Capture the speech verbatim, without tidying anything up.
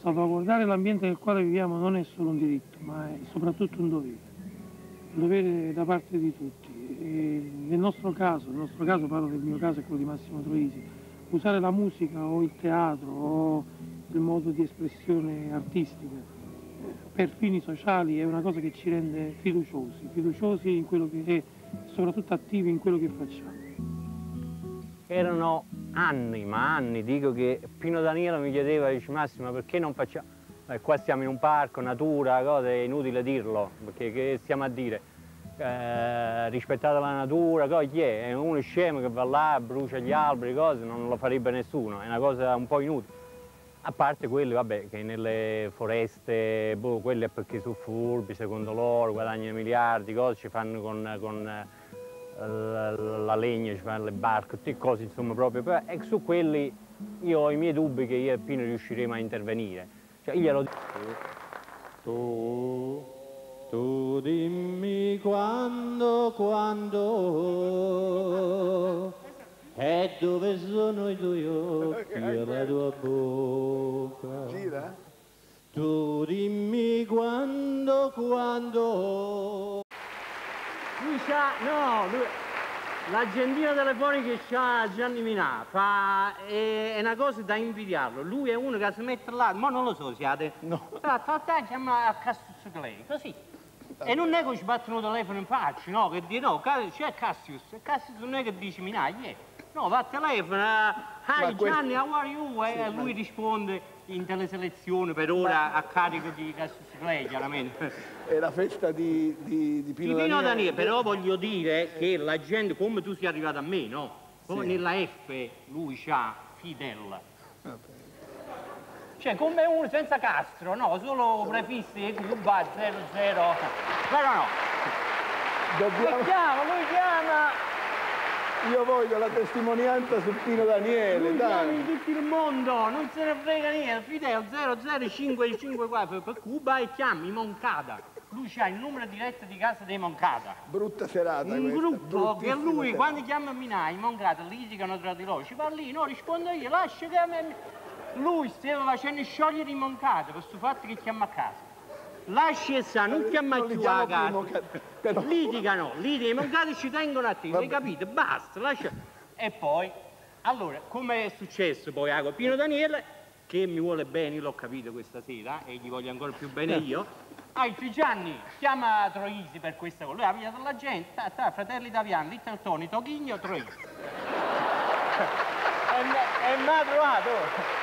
salvaguardare l'ambiente nel quale viviamo non è solo un diritto, ma è soprattutto un dovere, un dovere da parte di tutti. E nel nostro caso, nel nostro caso parlo del mio caso e quello di Massimo Troisi, usare la musica o il teatro o il modo di espressione artistica eh, per fini sociali è una cosa che ci rende fiduciosi, fiduciosi in quello che è e soprattutto attivi in quello che facciamo. Erano anni, ma anni, dico che Pino Daniele mi chiedeva, dice Massimo, ma perché non facciamo... Eh, qua stiamo in un parco, natura, cose, è inutile dirlo, perché che stiamo a dire? Eh, rispettate la natura, cosa, chi è? È uno scemo che va là, brucia gli alberi, cose, non lo farebbe nessuno, è una cosa un po' inutile. A parte quelli, vabbè, che nelle foreste, boh, quelli è perché sono furbi, secondo loro, guadagnano miliardi, cose, ci fanno con... con La, la legna, ci fanno le barche, tutte cose insomma proprio, e su quelli io ho i miei dubbi che io e Pino riusciremo a intervenire. Cioè io glielo dico. Tu, tu dimmi quando, quando e dove sono i tuoi occhi e la tua bocca. Gira? Tu dimmi quando, quando. Lui c'ha, no, lui, l'agendina telefonica che c'ha Gianni Minà, fa, è, è una cosa da invidiarlo. Lui è uno che si mette là, ma non lo so, siate. No. Chiama a Cassius Clay, così. E non è che ci battono il telefono in faccia, no, che dice no, c'è Cassius, e Cassius non è che dice Minà, yeah. No, va a telefono, hi Gianni, how are you? E sì, lui ma... risponde in teleselezione per ora ma... a carico di Cassius Clay, chiaramente. È la festa di, di, di Pino, di Pino Daniele. Daniele. Però voglio dire che la gente, come tu sei arrivato a me, no? Come sì. Nella F lui c'ha Fidel. Okay. Cioè, come uno senza Castro, no? Solo prefissi Cuba zero zero. Però no. Dobbiamo... Lui chiama, lui chiama... Io voglio la testimonianza su Pino Daniele, lui dai. in tutto il mondo, non se ne frega niente. Fidel zero zero cinque cinque quattro per Cuba e chiami Moncada. Lui c'ha il numero diretto di casa dei Moncada. Brutta serata un questa. Gruppo che lui, serata. Quando chiama Minai, i Moncada litigano tra di loro. Ci parli, no, rispondo io, lascia che a me... Lui stava facendo sciogliere i Moncada per questo fatto che chiama a casa. Lasci e sa, non chiama più a casa. Però... Litigano, litigano, i Moncada ci tengono a te, hai capito? Basta, lascia. E poi, allora, come è successo poi a Pino Daniele, che mi vuole bene, l'ho capito questa sera, e gli voglio ancora più bene io, altri Gianni, chiama Troisi per questa cosa. Lui ha pigliato la gente, ta, ta, fratelli italiani, Little Tony, Toghigno, Troisi. E mi ha trovato.